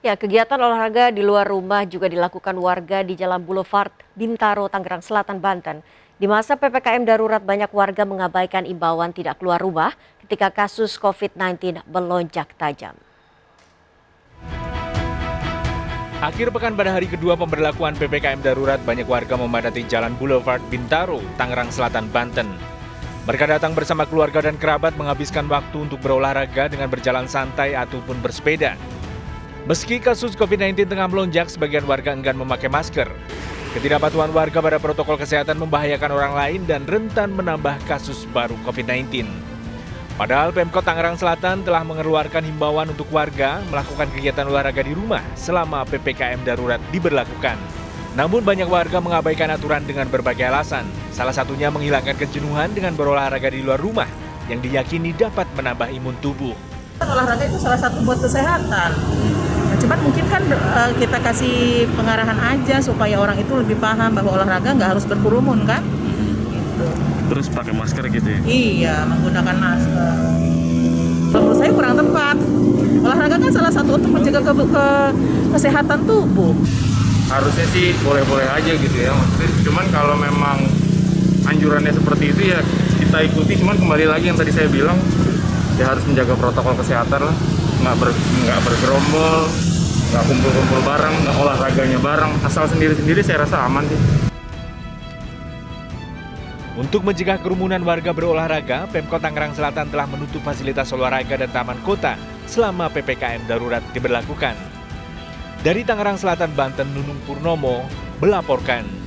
Ya, kegiatan olahraga di luar rumah juga dilakukan warga di Jalan Boulevard Bintaro, Tangerang Selatan, Banten. Di masa PPKM darurat, banyak warga mengabaikan imbauan tidak keluar rumah ketika kasus COVID-19 melonjak tajam. Akhir pekan pada hari kedua pemberlakuan PPKM darurat, banyak warga memadati Jalan Boulevard Bintaro, Tangerang Selatan, Banten. Mereka datang bersama keluarga dan kerabat menghabiskan waktu untuk berolahraga dengan berjalan santai ataupun bersepeda. Meski kasus COVID-19 tengah melonjak, sebagian warga enggan memakai masker. Ketidakpatuhan warga pada protokol kesehatan membahayakan orang lain dan rentan menambah kasus baru COVID-19. Padahal Pemkot Tangerang Selatan telah mengeluarkan himbauan untuk warga melakukan kegiatan olahraga di rumah selama PPKM darurat diberlakukan. Namun banyak warga mengabaikan aturan dengan berbagai alasan. Salah satunya menghilangkan kejenuhan dengan berolahraga di luar rumah yang diyakini dapat menambah imun tubuh. Olahraga itu salah satu buat kesehatan. Cuman mungkin kan kita kasih pengarahan aja supaya orang itu lebih paham bahwa olahraga nggak harus berkerumun kan. Gitu. Terus pakai masker gitu ya? Iya, menggunakan masker. Menurut saya kurang tepat. Olahraga kan salah satu untuk menjaga kesehatan tubuh. Harusnya sih boleh-boleh aja gitu ya. Maksudnya, cuman kalau memang anjurannya seperti itu ya kita ikuti. Cuman kembali lagi yang tadi saya bilang, ya harus menjaga protokol kesehatan lah. Nggak bergerombol, nggak kumpul-kumpul bareng, nggak olahraganya bareng. Asal sendiri-sendiri saya rasa aman sih. Untuk mencegah kerumunan warga berolahraga, Pemkot Tangerang Selatan telah menutup fasilitas olahraga dan taman kota selama PPKM darurat diberlakukan. Dari Tangerang Selatan, Banten, Nunung Purnomo melaporkan.